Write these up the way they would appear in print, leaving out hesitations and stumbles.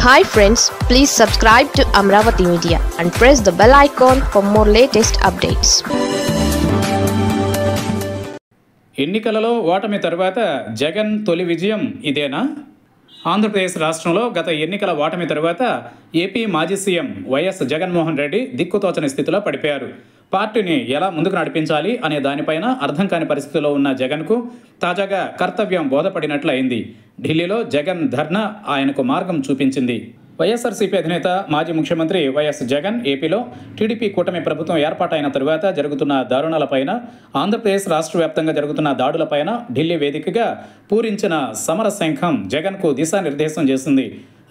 Hi friends, please subscribe to Amravati Media and press the bell icon for more latest updates. ఎన్నికలలో ఓటమి తరువాత జగన్ తొలి విజయం ఇదేనా? ఆంధ్రప్రదేశ్ రాష్ట్రంలో గత ఎన్నికల ఓటమి తరువాత ఏపీ మాజీ సీఎం వైఎస్ జగన్మోహన్ రెడ్డి దిక్కుతోచని స్థితిలో పడిపోయారు. పార్టీని ఎలా ముందుకు నడిపించాలి అనే దానిపైన అర్థం కాని పరిస్థితిలో ఉన్న జగన్కు తాజాగా కర్తవ్యం బోధపడినట్లు అయింది. ఢిల్లీలో జగన్ ధర్నా ఆయనకు మార్గం చూపించింది. వైఎస్ఆర్సీపీ అధినేత మాజీ ముఖ్యమంత్రి వైఎస్ జగన్ ఏపీలో టీడీపీ కూటమి ప్రభుత్వం ఏర్పాటైన తరువాత జరుగుతున్న దారుణాలపైన, ఆంధ్రప్రదేశ్ రాష్ట్ర వ్యాప్తంగా జరుగుతున్న దాడులపైన ఢిల్లీ వేదికగా పూరించిన సమర శంఖం జగన్కు దిశానిర్దేశం చేసింది.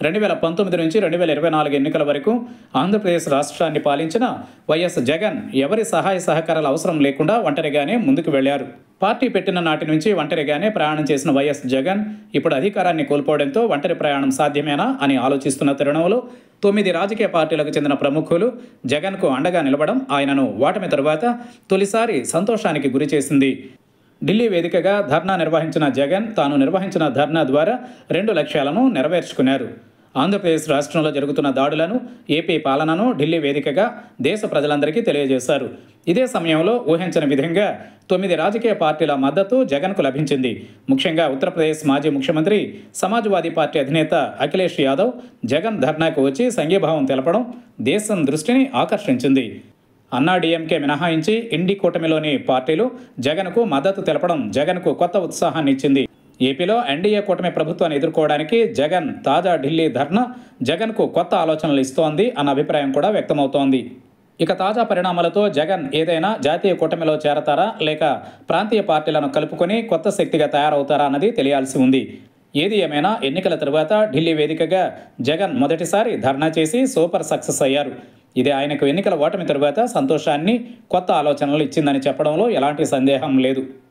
2019 నుంచి 2024 ఎన్నికల వరకు ఆంధ్రప్రదేశ్ రాష్ట్రాన్ని పాలించిన వైఎస్ జగన్ ఎవరి సహాయ సహకారాలు అవసరం లేకుండా ఒంటరిగానే ముందుకు వెళ్లారు. పార్టీ పెట్టిన నాటి నుంచి ఒంటరిగానే ప్రయాణం చేసిన వైఎస్ జగన్ ఇప్పుడు అధికారాన్ని కోల్పోవడంతో ఒంటరి ప్రయాణం సాధ్యమేనా అని ఆలోచిస్తున్న తరుణంలో 9 రాజకీయ పార్టీలకు చెందిన ప్రముఖులు జగన్కు అండగా నిలవడం ఆయనను ఓటమి తరువాత తొలిసారి సంతోషానికి గురిచేసింది. ఢిల్లీ వేదికగా ధర్నా నిర్వహించిన జగన్ తాను నిర్వహించిన ధర్నా ద్వారా 2 లక్ష్యాలను నెరవేర్చుకున్నారు. ఆంధ్రప్రదేశ్ రాష్ట్రంలో జరుగుతున్న దాడులను, ఏపీ పాలనను ఢిల్లీ వేదికగా దేశ ప్రజలందరికీ తెలియజేశారు. ఇదే సమయంలో ఊహించని విధంగా 9 రాజకీయ పార్టీల మద్దతు జగన్కు లభించింది. ముఖ్యంగా ఉత్తరప్రదేశ్ మాజీ ముఖ్యమంత్రి, సమాజ్వాదీ పార్టీ అధినేత అఖిలేష్ యాదవ్ జగన్ ధర్నాకు వచ్చి సంఘీభావం తెలపడం దేశం దృష్టిని ఆకర్షించింది. అన్నాడీఎంకే మినహాయించి ఇండి కూటమిలోని పార్టీలు జగన్కు మద్దతు తెలపడం జగన్కు కొత్త ఉత్సాహాన్ని ఇచ్చింది. ఏపీలో ఎన్డీఏ కూటమి ప్రభుత్వాన్ని ఎదుర్కోవడానికి జగన్ తాజా ఢిల్లీ ధర్నా జగన్కు కొత్త ఆలోచనలు ఇస్తోంది అన్న అభిప్రాయం కూడా వ్యక్తమవుతోంది. ఇక తాజా పరిణామాలతో జగన్ ఏదైనా జాతీయ కూటమిలో చేరతారా, లేక ప్రాంతీయ పార్టీలను కలుపుకొని కొత్త శక్తిగా తయారవుతారా అన్నది తెలియాల్సి ఉంది. ఏది ఏమైనా ఎన్నికల తరువాత ఢిల్లీ వేదికగా జగన్ మొదటిసారి ధర్నా చేసి సూపర్ సక్సెస్ అయ్యారు. ఇది ఆయనకు ఎన్నికల ఓటమి తరువాత సంతోషాన్ని, కొత్త ఆలోచనలు ఇచ్చిందని చెప్పడంలో ఎలాంటి సందేహం లేదు.